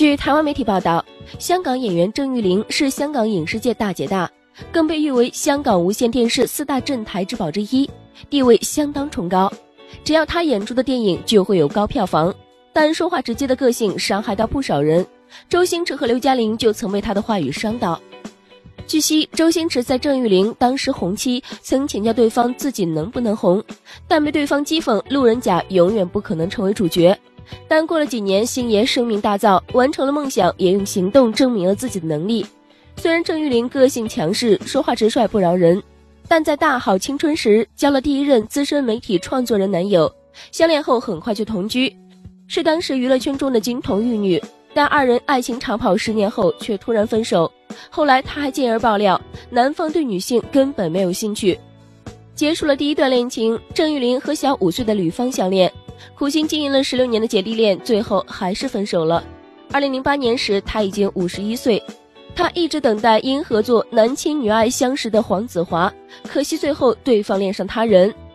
据台湾媒体报道，香港演员郑裕玲是香港影视界大姐大，更被誉为香港无线电视4大镇台之宝之一，地位相当崇高。只要她演出的电影就会有高票房，但说话直接的个性伤害到不少人。周星驰和刘嘉玲就曾被她的话语伤到。据悉，周星驰在郑裕玲当时红期曾请教对方自己能不能红，但被对方讥讽路人甲永远不可能成为主角。但过了几年，星爷声名大噪，完成了梦想，也用行动证明了自己的能力。虽然郑裕玲个性强势，说话直率不饶人，但在大好青春时交了第一任资深媒体创作人男友，相恋后很快就同居，是当时娱乐圈中的金童玉女。但二人爱情长跑10年后却突然分手。后来他还进而爆料，男方对女性根本没有兴趣。结束了第一段恋情，郑裕玲和小5岁的吕方相恋，苦心经营了16年的姐弟恋，最后还是分手了。2008年时，他已经51岁。他一直等待因合作男亲女爱相识的黄子华，可惜最后对方恋上他人。